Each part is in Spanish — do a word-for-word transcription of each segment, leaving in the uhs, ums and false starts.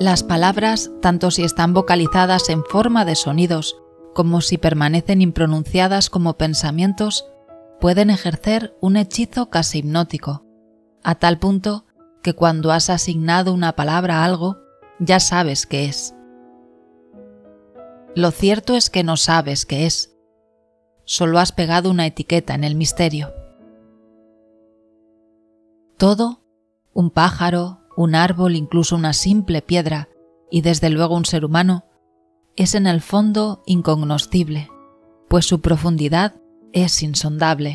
Las palabras, tanto si están vocalizadas en forma de sonidos como si permanecen impronunciadas como pensamientos, pueden ejercer un hechizo casi hipnótico, a tal punto que cuando has asignado una palabra a algo, ya sabes qué es. Lo cierto es que no sabes qué es, solo has pegado una etiqueta en el misterio. Todo, un pájaro, un árbol, incluso una simple piedra, y desde luego un ser humano, es en el fondo incognoscible, pues su profundidad es insondable.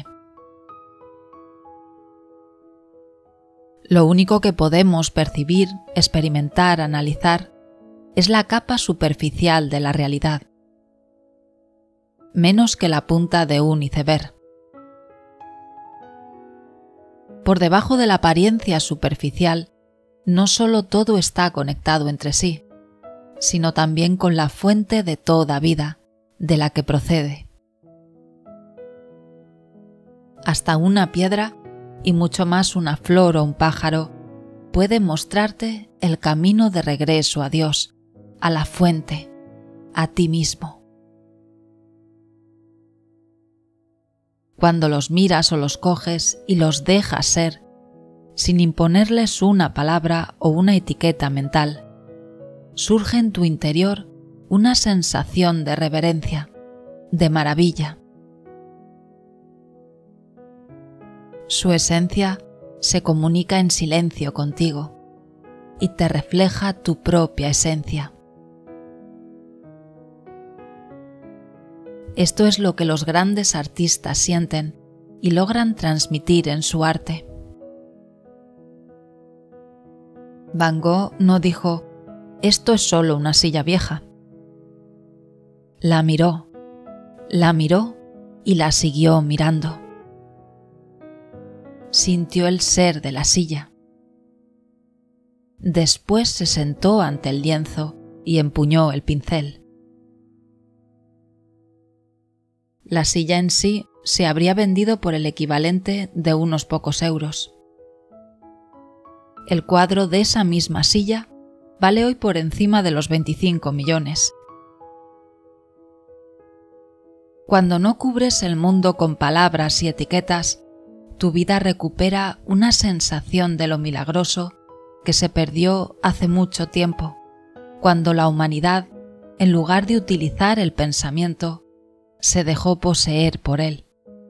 Lo único que podemos percibir, experimentar, analizar, es la capa superficial de la realidad, menos que la punta de un iceberg. Por debajo de la apariencia superficial, no solo todo está conectado entre sí, sino también con la fuente de toda vida, de la que procede. Hasta una piedra, y mucho más una flor o un pájaro, puede mostrarte el camino de regreso a Dios, a la fuente, a ti mismo. Cuando los miras o los coges y los dejas ser, sin imponerles una palabra o una etiqueta mental, surge en tu interior una sensación de reverencia, de maravilla. Su esencia se comunica en silencio contigo y te refleja tu propia esencia. Esto es lo que los grandes artistas sienten y logran transmitir en su arte. Van Gogh no dijo: «Esto es solo una silla vieja». La miró, la miró y la siguió mirando. Sintió el ser de la silla. Después se sentó ante el lienzo y empuñó el pincel. La silla en sí se habría vendido por el equivalente de unos pocos euros. El cuadro de esa misma silla vale hoy por encima de los veinticinco millones. Cuando no cubres el mundo con palabras y etiquetas, tu vida recupera una sensación de lo milagroso que se perdió hace mucho tiempo, cuando la humanidad, en lugar de utilizar el pensamiento, se dejó poseer por él.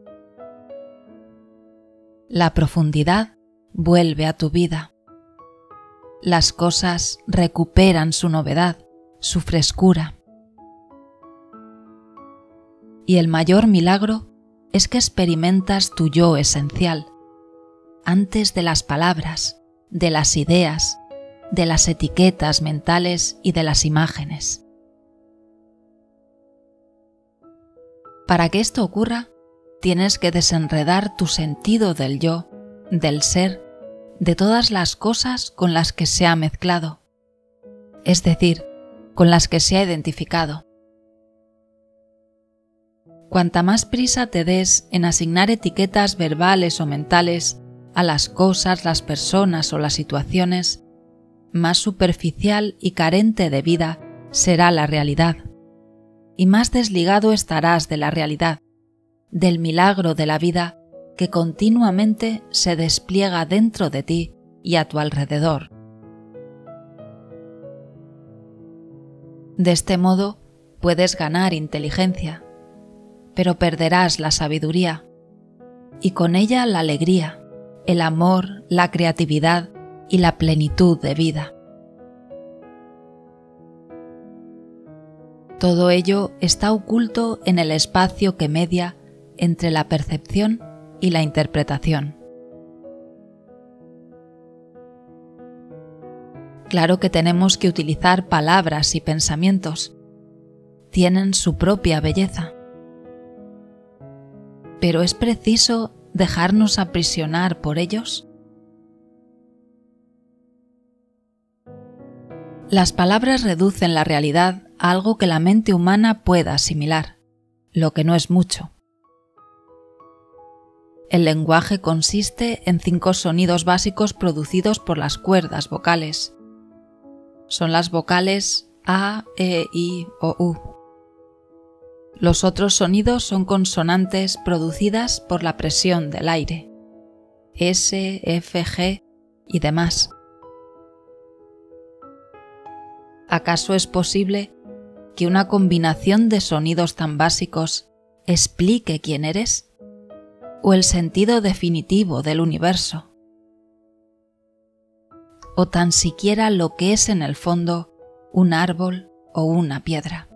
La profundidad vuelve a tu vida. Las cosas recuperan su novedad, su frescura. Y el mayor milagro es que experimentas tu yo esencial, antes de las palabras, de las ideas, de las etiquetas mentales y de las imágenes. Para que esto ocurra, tienes que desenredar tu sentido del yo, del ser, de todas las cosas con las que se ha mezclado, es decir, con las que se ha identificado. Cuanta más prisa te des en asignar etiquetas verbales o mentales a las cosas, las personas o las situaciones, más superficial y carente de vida será la realidad, y más desligado estarás de la realidad, del milagro de la vida que continuamente se despliega dentro de ti y a tu alrededor. De este modo puedes ganar inteligencia, pero perderás la sabiduría, y con ella la alegría, el amor, la creatividad y la plenitud de vida. Todo ello está oculto en el espacio que media entre la percepción y la interpretación. Claro que tenemos que utilizar palabras y pensamientos. Tienen su propia belleza. ¿Pero es preciso dejarnos aprisionar por ellos? Las palabras reducen la realidad a algo que la mente humana pueda asimilar, lo que no es mucho. El lenguaje consiste en cinco sonidos básicos producidos por las cuerdas vocales. son las vocales A, E, I o U. Los otros sonidos son consonantes producidas por la presión del aire, S, F, G y demás. ¿Acaso es posible que una combinación de sonidos tan básicos explique quién eres? ¿O el sentido definitivo del universo? ¿O tan siquiera lo que es en el fondo un árbol o una piedra?